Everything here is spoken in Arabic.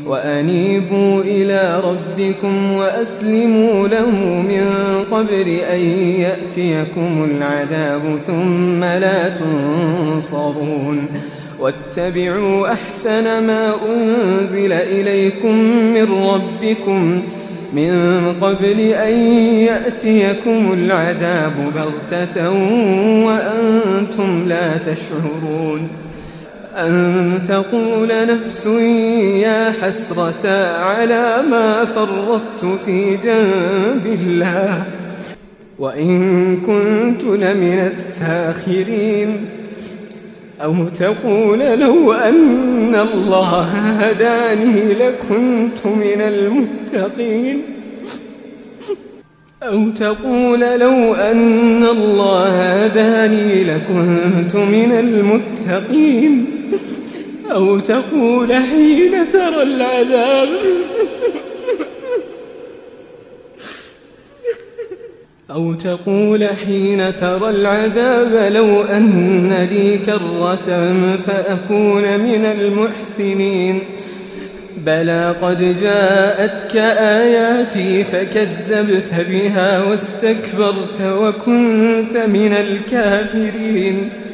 وأنيبوا إلى ربكم وأسلموا له من قبل أن يأتيكم العذاب ثم لا تنصرون واتبعوا أحسن ما أنزل إليكم من ربكم من قبل أن يأتيكم العذاب بغتة وأنتم لا تشعرون أن تقول نفس يا حسرة على ما فرطت في جنب الله وإن كنت لمن الساخرين أو تقول لو أن الله هداني لكنت من المتقين أو تقول لو أن الله هداني لكنت من المتقين أو تقول حين ترى العذاب أو تقول حين ترى العذاب لو أن لي كرة فأكون من المحسنين بلى قد جاءتك آياتي فكذبت بها واستكبرت وكنت من الكافرين